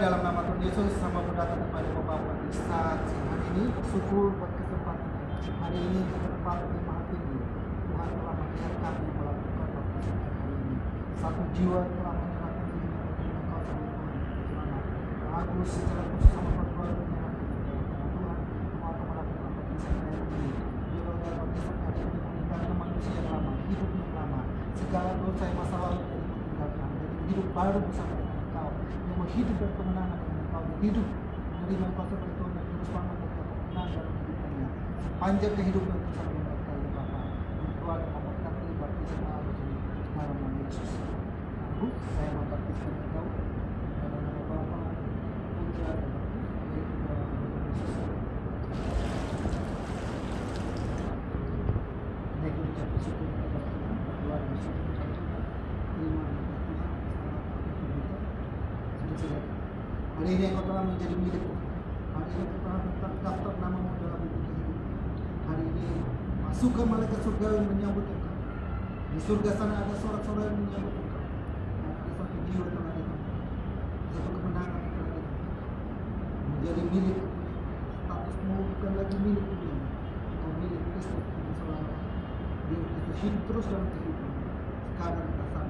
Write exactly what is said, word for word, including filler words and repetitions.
Dalam nama Tuhan Yesus, sama berdatang kepada Bapak di saat hari ini, syukur buat kesempatan hari ini di tempat yang maha tinggi. Tuhan telah melihat kami melakukan baptisan hari ini. Satu jiwa telah menyerahkan diri untuk Engkau sebagai Tuhan. Selamat. Aku secara khusus sama perkeluarga menyerahkan diri kepada Tuhan. Mau akan melakukan baptisan hari ini. Biarlah dalam baptisan hari ini meninggalkan manusia yang lama, hidup yang lama. Segala dosa yang masa lalu dari meninggalkan, dari hidup baru bersama dengan Engkau. Yang mau hidup dan kemenangan dengan Engkau, hidup menerima Engkau sebagai Tuhan dan Juru Selamat dan kemenangan dalam hidupnya. Sepanjang kehidupan bersama dengan Engkau ya Bapa. Dan keluarga memberkati baptisan hari ini dalam nama Yesus. Aku saya membaptiskan Engkau dalam nama Bapa, Putra dan Roh Kudus, yaitu dalam nama Yesus. Ini aku ucap syukur kepada Tuhan, keluarga bersyukur kepada Tuhan. Terima kasih Tuhan, selamat pagi kita. Sudah hari ini Engkau telah menjadi milik Tuhan. Hari ini Engkau telah terdaftar namamu dalam buku kehidupan. Hari ini masukkan malaikat surga yang menyambut Engkau. Di surga sana ada sorak-sorai yang menyambut Engkau. Dan ada satu jiwa yang telah datang. Satu kemenangan yang telah datang. Menjadi milik statusmu bukan lagi milik dunia. Engkau milik Kristus yang selamat. Dia Kristus hidup terus dalam kehidupan. Sekarang kita